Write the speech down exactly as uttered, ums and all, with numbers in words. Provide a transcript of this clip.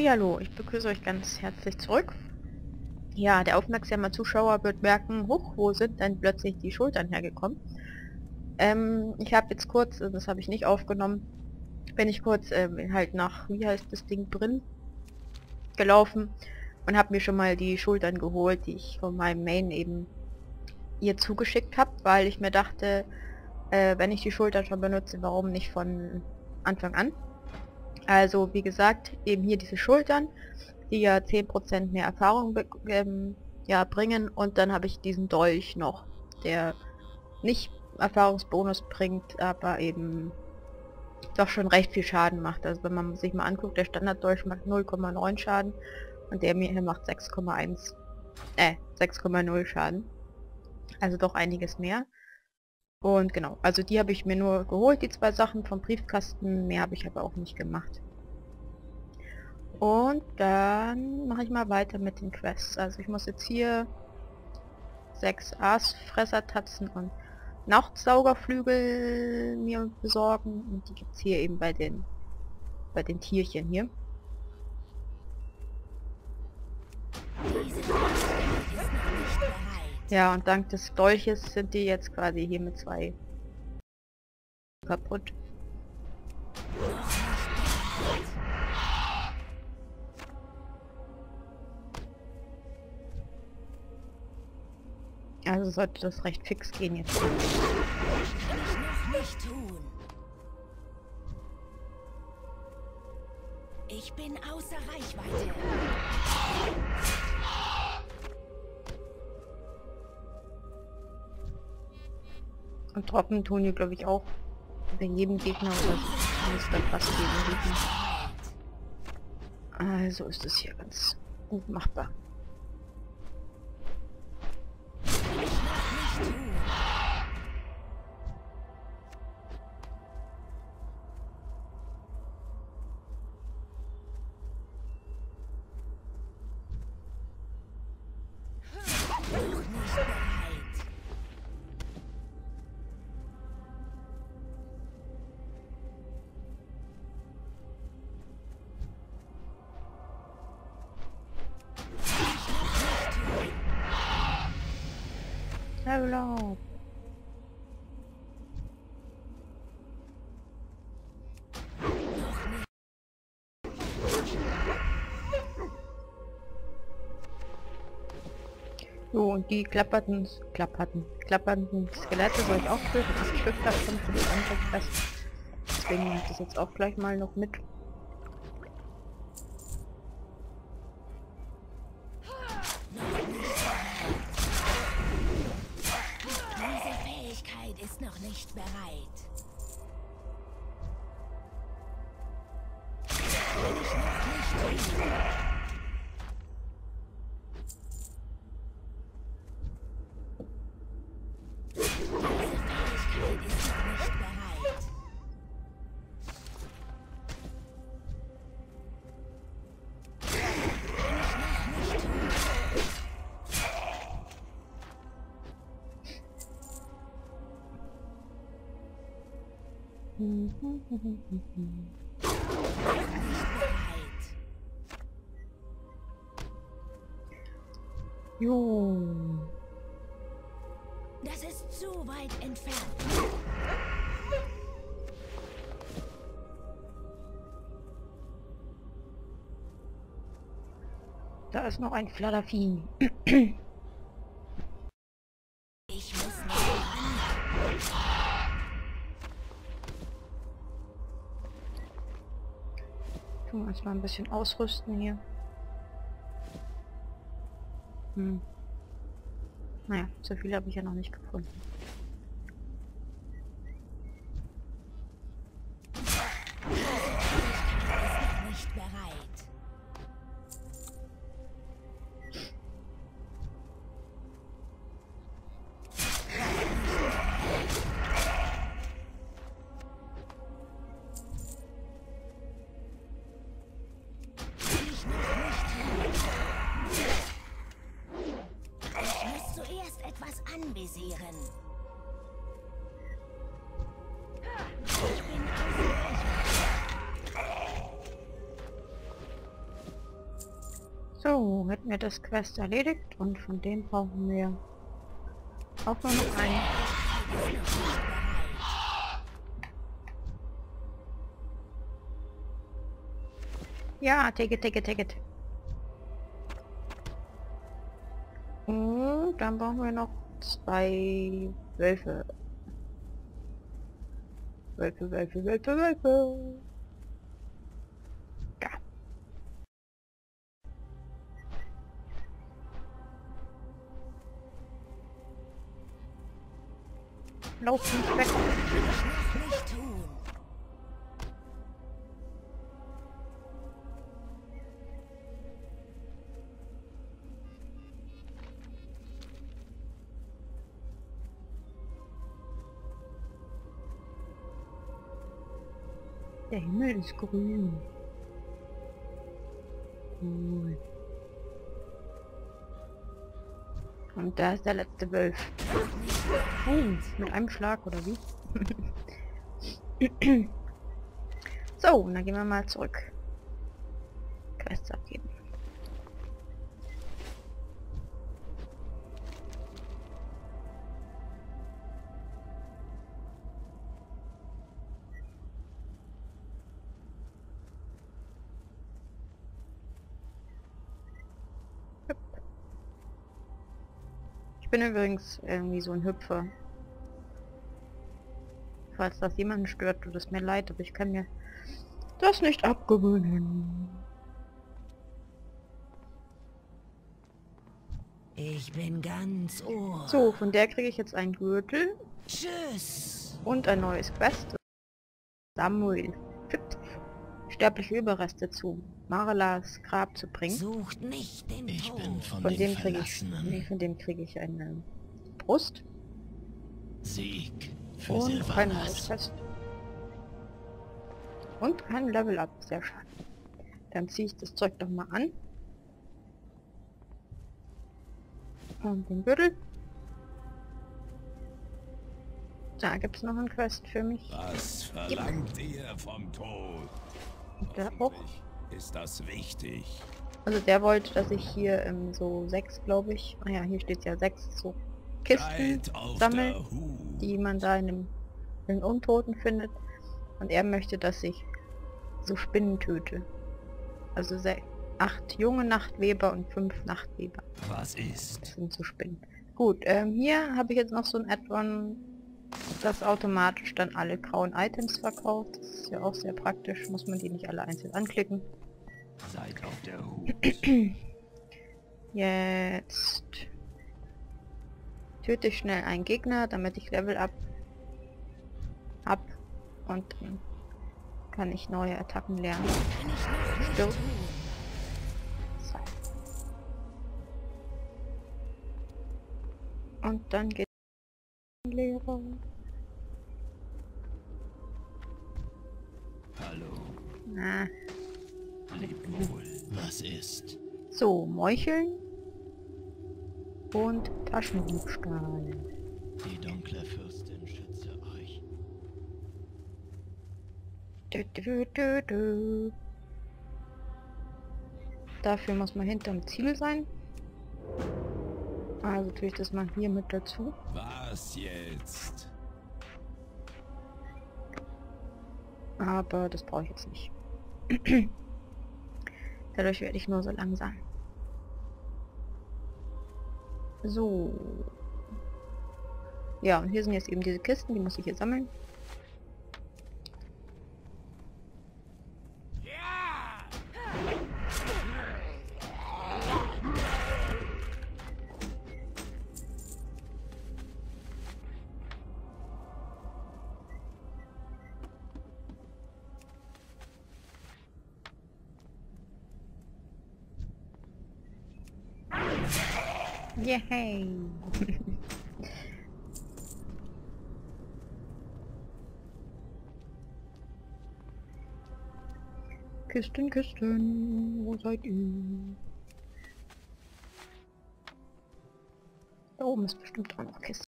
Hallo, ich begrüße euch ganz herzlich zurück. Ja, der aufmerksame Zuschauer wird merken, huch, wo sind denn plötzlich die Schultern hergekommen? Ähm, ich habe jetzt kurz, äh, das habe ich nicht aufgenommen, bin ich kurz ähm, halt nach, wie heißt das Ding, Brinn gelaufen und habe mir schon mal die Schultern geholt, die ich von meinem Main eben ihr zugeschickt habe, weil ich mir dachte, äh, wenn ich die Schultern schon benutze, warum nicht von Anfang an? Also wie gesagt, eben hier diese Schultern, die ja zehn Prozent mehr Erfahrung ähm, ja, bringen, und dann habe ich diesen Dolch noch, der nicht Erfahrungsbonus bringt, aber eben doch schon recht viel Schaden macht. Also wenn man sich mal anguckt, der Standarddolch macht null Komma neun Schaden und der mir hier macht sechs Komma eins, äh, sechs Komma null Schaden. Also doch einiges mehr. Und genau, also die habe ich mir nur geholt, die zwei Sachen vom Briefkasten, mehr habe ich aber auch nicht gemacht. Und dann mache ich mal weiter mit den Quests. Also ich muss jetzt hier sechs Aasfressertatzen und Nachtsaugerflügel mir besorgen. Und die gibt es hier eben bei den bei den Tierchen hier. Ja, und dank des Dolches sind die jetzt quasi hier mit zwei kaputt. Also sollte das recht fix gehen jetzt. Kann ich noch nicht tun. Ich bin außer Reichweite. Und Tropfen tun die, glaube ich, auch bei jedem Gegner oder muss dann fast jedem Gegner. Also ist es hier ganz gut machbar. Hello. So, und die klapperten, klapperten, klappernden Skelette soll ich auch töten. Das Stück davon für die andere Quest. Deswegen nehme ich das jetzt auch gleich mal noch mit. Diese Fähigkeit ist noch nicht bereit. Kann ich noch nicht tun. Jo. Das ist zu weit entfernt. Da ist noch ein Fladdervieh. Ich muss nicht ran. Tun wir uns mal ein bisschen ausrüsten hier. Hm. Naja, so viel habe ich ja noch nicht gefunden. Ist noch nicht bereit. Anvisieren. Ich bin außer Reichweite. So, hätten wir das Quest erledigt und von dem brauchen wir auch nur noch einen. Ja, take it, take it, take it. Und dann brauchen wir noch zwei Wölfe. Wölfe, Wölfe, Wölfe, Wölfe. Ja. Lauf nicht weg. Nicht tun. Der Himmel ist grün. Cool. Und da ist der letzte Wolf. Oh, mit einem Schlag oder wie? So, und dann gehen wir mal zurück. Quests abgeben. Ich bin übrigens irgendwie so ein Hüpfer. Falls das jemanden stört, tut es mir leid, aber ich kann mir das nicht abgewöhnen. Ich bin ganz ohr. So, von der kriege ich jetzt einen Gürtel Tschüss. und ein neues Quest. Samuel fügt sterbliche Überreste zu Marelas Grab zu bringen. Sucht nicht den Ich Tod. bin von, Von den dem kriege ich, Verlassenen. nee, von dem kriege ich eine Brust Sieg für und ein neues Silvanas. Quest. Und kein Level Up, sehr schade. Dann ziehe ich das Zeug doch mal an. Und den Gürtel. Da gibt es noch ein Quest für mich. Was verlangt ihr vom Tod? Und der auch. Ist das wichtig? Also der wollte, dass ich hier ähm, so sechs, glaube ich. Ah ja, hier steht ja sechs so Kisten Seid auf sammle, der Hut. die man da in dem in den Untoten findet. Und er möchte, dass ich so Spinnen töte. Also se- acht junge Nachtweber und fünf Nachtweber. Was Das ist? sind so Spinnen. Gut, ähm, hier habe ich jetzt noch so ein Add-on, das automatisch dann alle grauen Items verkauft. Das ist ja auch sehr praktisch, muss man die nicht alle einzeln anklicken. Seid auf der Hut. Jetzt töte ich schnell einen Gegner, damit ich Level up hab und dann kann ich neue Attacken lernen. Kann ich noch nicht Stirb. tun. So. Und dann geht Lehrer. Hallo, Ah. leb wohl. Was ist? So, Meucheln und Taschendiebstahl. Die dunkle Fürstin schütze euch. Dö, dö, dö, dö. Dafür muss man hinterm Ziel sein. Also tue ich das mal hier mit dazu. Was jetzt? Aber das brauche ich jetzt nicht. Dadurch werde ich nur so langsam. So. Ja, und hier sind jetzt eben diese Kisten, die muss ich hier sammeln. Yay! Kisten, Kisten, wo seid ihr? Da oben ist bestimmt auch noch Kisten.